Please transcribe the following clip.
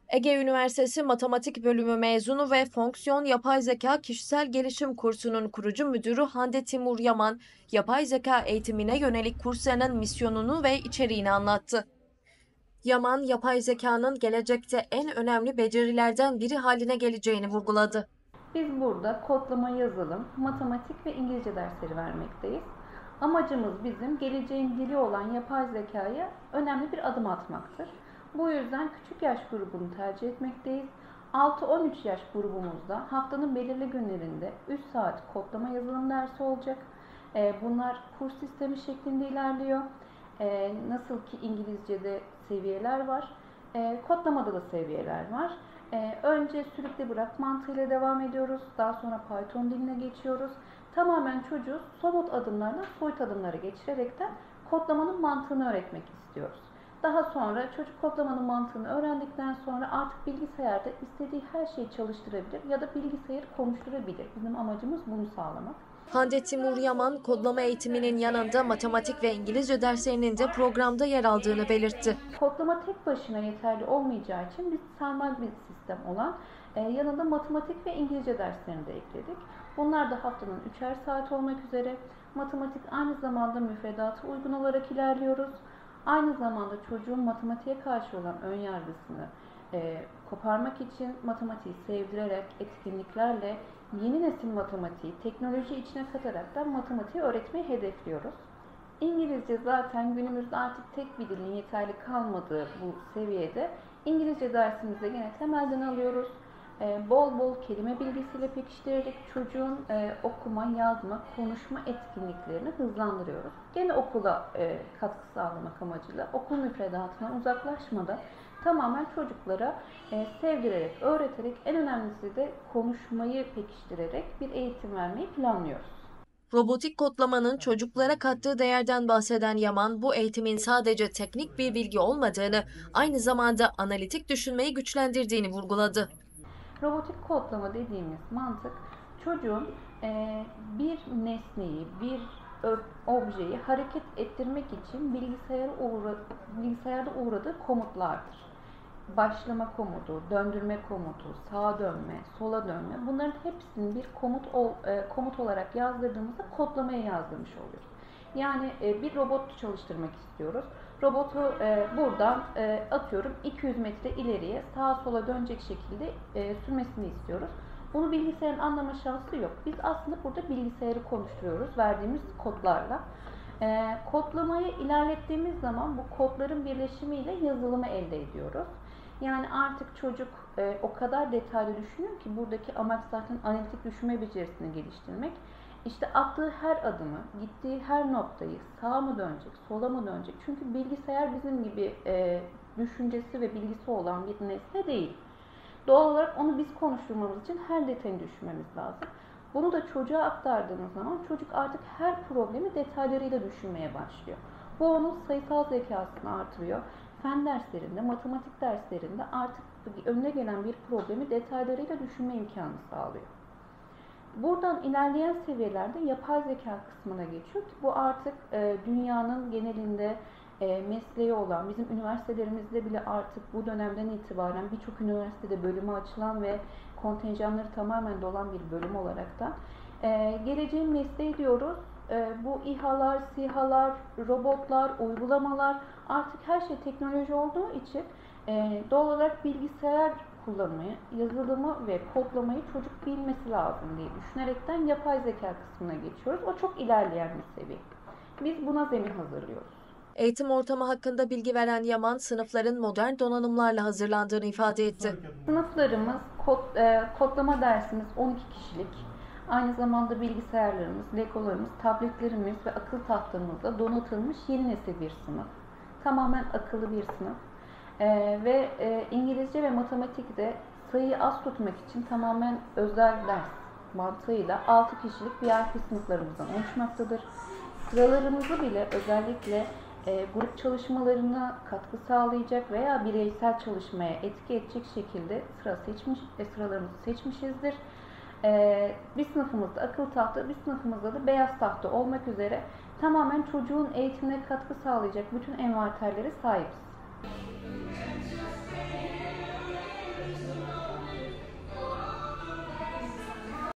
Ege Üniversitesi Matematik Bölümü mezunu ve Fonksiyon Yapay Zeka Kişisel Gelişim Kursu'nun kurucu müdürü Hande Timur Yaman, yapay zeka eğitimine yönelik kurslarının misyonunu ve içeriğini anlattı. Yaman, yapay zekanın gelecekte en önemli becerilerden biri haline geleceğini vurguladı. Biz burada kodlama, yazılım, matematik ve İngilizce dersleri vermekteyiz. Amacımız bizim geleceğin dili olan yapay zekaya önemli bir adım atmaktır. Bu yüzden küçük yaş grubunu tercih etmekteyiz. 6-13 yaş grubumuzda haftanın belirli günlerinde 3 saat kodlama yazılım dersi olacak. Bunlar kurs sistemi şeklinde ilerliyor. Nasıl ki İngilizce'de seviyeler var, kodlamada da seviyeler var. Önce sürükle bırak mantığıyla devam ediyoruz. Daha sonra Python diline geçiyoruz. Tamamen çocuğu somut adımlardan soyut adımlara geçirerekten kodlamanın mantığını öğretmek istiyoruz. Daha sonra çocuk kodlamanın mantığını öğrendikten sonra artık bilgisayarda istediği her şeyi çalıştırabilir ya da bilgisayarı konuşturabilir. Bizim amacımız bunu sağlamak. Hande Timur Yaman, kodlama eğitiminin yanında matematik ve İngilizce derslerinin de programda yer aldığını belirtti. Kodlama tek başına yeterli olmayacağı için biz sarmal bir sistem olan yanında matematik ve İngilizce derslerini de ekledik. Bunlar da haftanın 3'er saat olmak üzere. Matematik aynı zamanda müfredata uygun olarak ilerliyoruz. Aynı zamanda çocuğun matematiğe karşı olan ön yargısını koparmak için matematiği sevdirerek, etkinliklerle yeni nesil matematiği teknoloji içine katarak da matematiği öğretmeyi hedefliyoruz. İngilizce zaten günümüzde artık tek bir dilin yeterli kalmadığı bu seviyede İngilizce dersimizi yine temelden alıyoruz. Bol bol kelime bilgisiyle pekiştirerek çocuğun okuma, yazma, konuşma etkinliklerini hızlandırıyoruz. Gene okula katkı sağlamak amacıyla okul müfredatından uzaklaşmadan tamamen çocuklara sevdirerek, öğreterek, en önemlisi de konuşmayı pekiştirerek bir eğitim vermeyi planlıyoruz. Robotik kodlamanın çocuklara kattığı değerden bahseden Yaman, bu eğitimin sadece teknik bir bilgi olmadığını, aynı zamanda analitik düşünmeyi güçlendirdiğini vurguladı. Robotik kodlama dediğimiz mantık çocuğun bir nesneyi, bir objeyi hareket ettirmek için bilgisayarda uğradığı komutlardır. Başlama komutu, döndürme komutu, sağa dönme, sola dönme, bunların hepsini bir komut olarak yazdırdığımızda kodlamaya yazdırmış oluyoruz. Yani bir robot çalıştırmak istiyoruz. Robotu buradan atıyorum 200 metre ileriye sağa sola dönecek şekilde sürmesini istiyoruz. Bunu bilgisayarın anlama şansı yok. Biz aslında burada bilgisayarı konuşturuyoruz verdiğimiz kodlarla. Kodlamayı ilerlettiğimiz zaman bu kodların birleşimiyle yazılımı elde ediyoruz. Yani artık çocuk o kadar detaylı düşünüyor ki buradaki amaç zaten analitik düşünme becerisini geliştirmek. İşte attığı her adımı, gittiği her noktayı sağa mı dönecek, sola mı dönecek? Çünkü bilgisayar bizim gibi düşüncesi ve bilgisi olan bir nesne değil. Doğal olarak onu biz konuşturmamız için her detayını düşünmemiz lazım. Bunu da çocuğa aktardığımız zaman çocuk artık her problemi detaylarıyla düşünmeye başlıyor. Bu onun sayısal zekasını artırıyor. Fen derslerinde, matematik derslerinde artık önüne gelen bir problemi detaylarıyla düşünme imkanı sağlıyor. Buradan ilerleyen seviyelerde yapay zeka kısmına geçiyor ki bu artık dünyanın genelinde mesleği olan, bizim üniversitelerimizde bile artık bu dönemden itibaren birçok üniversitede bölümü açılan ve kontenjanları tamamen dolan bir bölüm olaraktan geleceğin mesleği diyoruz. Bu İHA'lar, SİHA'lar, robotlar, uygulamalar artık her şey teknoloji olduğu için doğal olarak bilgisayar kullanmayı, yazılımı ve kodlamayı çocuk bilmesi lazım diye düşünerekten yapay zeka kısmına geçiyoruz. O çok ilerleyen bir seviye. Biz buna zemin hazırlıyoruz. Eğitim ortamı hakkında bilgi veren Yaman, sınıfların modern donanımlarla hazırlandığını ifade etti. Sınıflarımız, kodlama dersimiz 12 kişilik. Aynı zamanda bilgisayarlarımız, legolarımız, tabletlerimiz ve akıl tahtamızla donatılmış yeni nesil bir sınıf. Tamamen akıllı bir sınıf. Ve İngilizce ve matematikte sayıyı az tutmak için tamamen özel ders mantığıyla 6 kişilik VIP sınıflarımızdan oluşmaktadır. Sıralarımızı bile özellikle grup çalışmalarına katkı sağlayacak veya bireysel çalışmaya etki edecek şekilde sıralarımızı seçmişizdir. Bir sınıfımızda akıl tahta, bir sınıfımızda da beyaz tahta olmak üzere tamamen çocuğun eğitimine katkı sağlayacak bütün envanterlere sahibiz.